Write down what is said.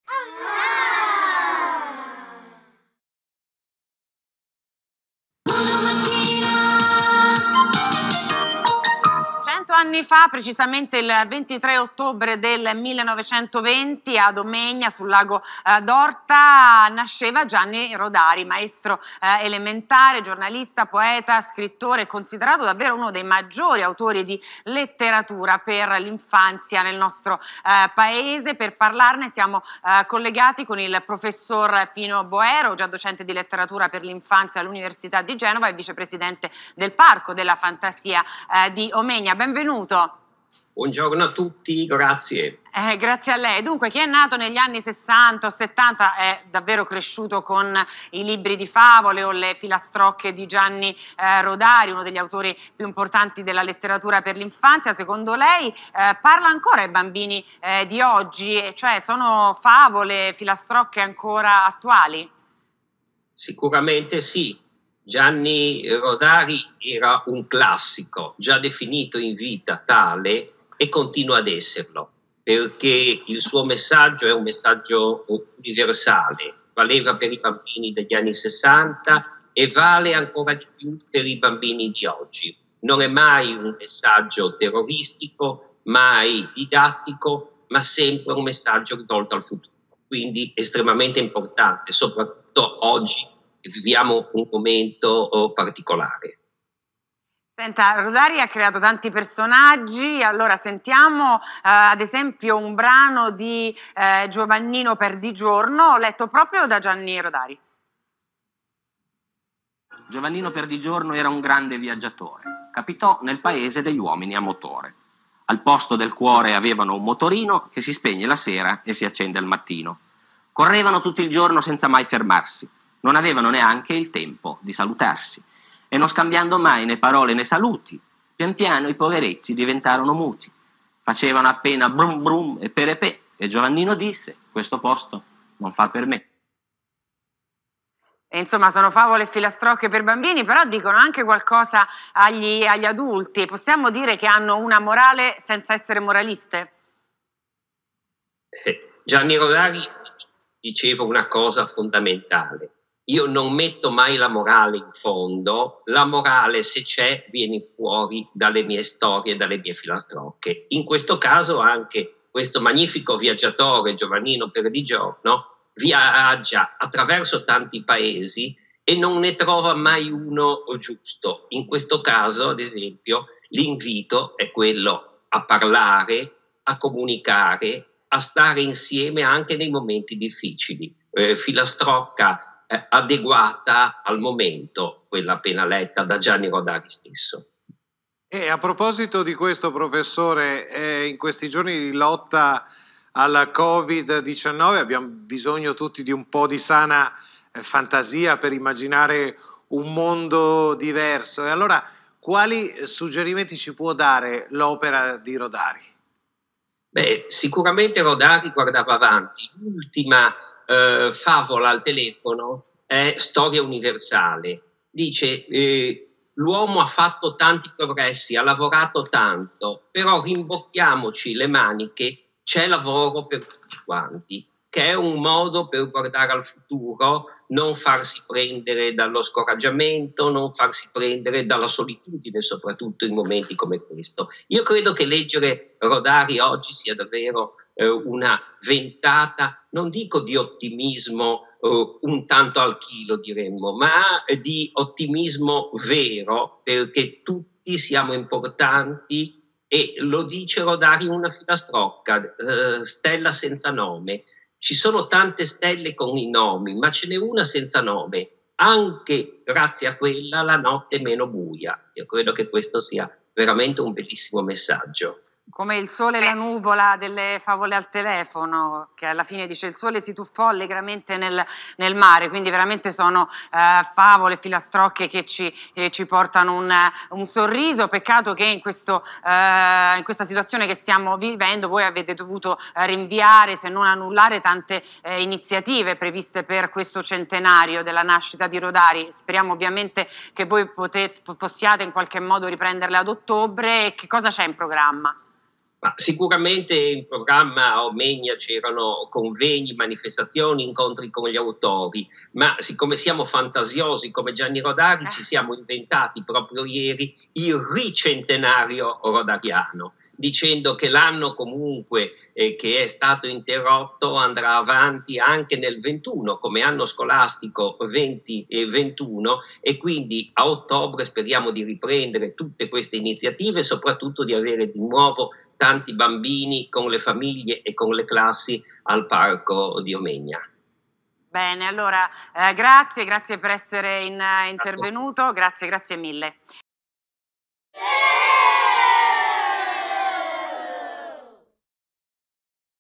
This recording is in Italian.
Anni fa, precisamente il 23 ottobre del 1920, a Domegna, sul lago d'Orta, nasceva Gianni Rodari, maestro elementare, giornalista, poeta, scrittore, considerato davvero uno dei maggiori autori di letteratura per l'infanzia nel nostro paese. Per parlarne siamo collegati con il professor Pino Boero, già docente di letteratura per l'infanzia all'Università di Genova e vicepresidente del Parco della Fantasia di Omegna. Benvenuto. Buongiorno a tutti, grazie. Grazie a lei. Dunque, chi è nato negli anni 60 o 70 è davvero cresciuto con i libri di favole o le filastrocche di Gianni Rodari, uno degli autori più importanti della letteratura per l'infanzia. Secondo lei parla ancora ai bambini di oggi? Cioè, sono favole, filastrocche ancora attuali? Sicuramente sì. Gianni Rodari era un classico, già definito in vita tale, e continua ad esserlo, perché il suo messaggio è un messaggio universale, valeva per i bambini degli anni 60 e vale ancora di più per i bambini di oggi. Non è mai un messaggio terroristico, mai didattico, ma sempre un messaggio rivolto al futuro, quindi estremamente importante, soprattutto oggi che viviamo un momento particolare. Senta, Rodari ha creato tanti personaggi, allora sentiamo ad esempio un brano di Giovannino Perdigiorno, letto proprio da Gianni Rodari. Giovannino Perdigiorno era un grande viaggiatore, capitò nel paese degli uomini a motore. Al posto del cuore avevano un motorino che si spegne la sera e si accende al mattino. Correvano tutto il giorno senza mai fermarsi. Non avevano neanche il tempo di salutarsi, e non scambiando mai né parole né saluti, pian piano i poveretti diventarono muti. Facevano appena brum brum e perepè, e Giovannino disse: questo posto non fa per me. E insomma, sono favole e filastrocche per bambini, però dicono anche qualcosa agli adulti. Possiamo dire che hanno una morale senza essere moraliste? Gianni Rodari diceva una cosa fondamentale. Io non metto mai la morale in fondo, la morale, se c'è, viene fuori dalle mie storie, dalle mie filastrocche. In questo caso anche questo magnifico viaggiatore, Giovannino Perdigiorno, viaggia attraverso tanti paesi e non ne trova mai uno giusto. In questo caso, ad esempio, l'invito è quello a parlare, a comunicare, a stare insieme anche nei momenti difficili. Filastrocca adeguata al momento, quella appena letta da Gianni Rodari stesso. E a proposito di questo, professore, in questi giorni di lotta alla Covid-19 abbiamo bisogno tutti di un po' di sana fantasia per immaginare un mondo diverso. E allora, quali suggerimenti ci può dare l'opera di Rodari? Beh, sicuramente Rodari guardava avanti. L'ultima favola al telefono è Storia universale. Dice l'uomo ha fatto tanti progressi, ha lavorato tanto, però rimbocchiamoci le maniche, c'è lavoro per tutti quanti, che è un modo per guardare al futuro, non farsi prendere dallo scoraggiamento, non farsi prendere dalla solitudine, soprattutto in momenti come questo. Io credo che leggere Rodari oggi sia davvero una ventata, non dico di ottimismo un tanto al chilo diremmo, ma di ottimismo vero, perché tutti siamo importanti, e lo dice Rodari in una filastrocca, stella senza nome. Ci sono tante stelle con i nomi, ma ce n'è una senza nome. Anche grazie a quella la notte è meno buia. Io credo che questo sia veramente un bellissimo messaggio. Come il sole e la nuvola delle favole al telefono, che alla fine dice il sole si tuffò allegramente nel mare, quindi veramente sono favole, filastrocche che ci portano un sorriso. Peccato che in questa situazione che stiamo vivendo voi avete dovuto rinviare, se non annullare, tante iniziative previste per questo centenario della nascita di Rodari. Speriamo ovviamente che voi possiate in qualche modo riprenderle ad ottobre. E che cosa c'è in programma? Ma sicuramente in programma a Omegna c'erano convegni, manifestazioni, incontri con gli autori, ma siccome siamo fantasiosi come Gianni Rodari ci siamo inventati proprio ieri il ricentenario rodariano, dicendo che l'anno comunque che è stato interrotto andrà avanti anche nel 21 come anno scolastico 20 e 21, e quindi a ottobre speriamo di riprendere tutte queste iniziative e soprattutto di avere di nuovo tanti bambini con le famiglie e con le classi al parco di Omegna. Bene, allora grazie per essere intervenuto, grazie mille.